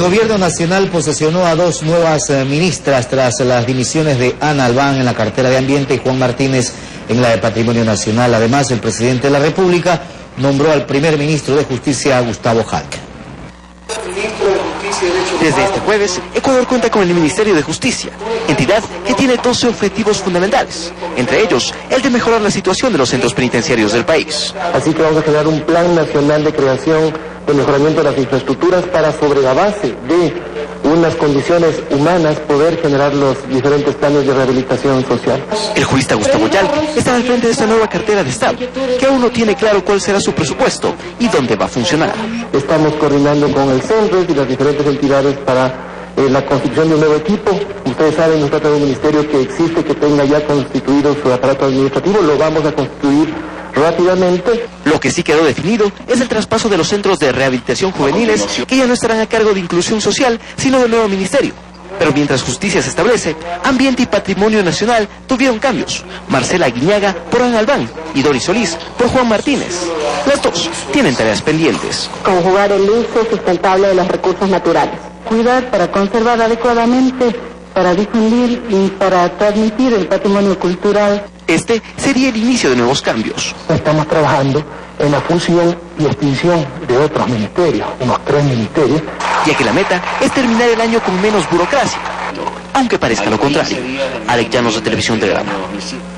gobierno nacional posesionó a 2 nuevas ministras tras las dimisiones de Ana Albán en la cartera de Ambiente y Juan Martínez en la de Patrimonio Nacional. Además, el presidente de la República nombró al primer ministro de Justicia, Gustavo Jalca. Desde este jueves, Ecuador cuenta con el Ministerio de Justicia, entidad que tiene 12 objetivos fundamentales, entre ellos el de mejorar la situación de los centros penitenciarios del país. Así que vamos a generar un plan nacional de creación de mejoramiento de las infraestructuras para, sobre la base de unas condiciones humanas, poder generar los diferentes planes de rehabilitación social. El jurista Gustavo Jalca está al frente de esta nueva cartera de Estado, que aún no tiene claro cuál será su presupuesto y dónde va a funcionar. Estamos coordinando con el CENRES y las diferentes entidades para la constitución de un nuevo equipo. Ustedes saben, no se trata de un ministerio que existe, que tenga ya constituido su aparato administrativo, lo vamos a constituir rápidamente. Lo que sí quedó definido es el traspaso de los centros de rehabilitación juveniles, que ya no estarán a cargo de inclusión social, sino del nuevo ministerio. Pero mientras justicia se establece, Ambiente y Patrimonio Nacional tuvieron cambios. Marcela Aguiñaga por Ana Albán y Doris Solís por Juan Martínez. Las dos tienen tareas pendientes. Conjugar el uso sustentable de los recursos naturales. Cuidar para conservar adecuadamente, para difundir y para transmitir el patrimonio cultural. Este sería el inicio de nuevos cambios. Estamos trabajando en la fusión y extinción de otros ministerios, unos 3 ministerios. Ya que la meta es terminar el año con menos burocracia, aunque parezca lo contrario. Alex Llanos, de Televisión Telegrama.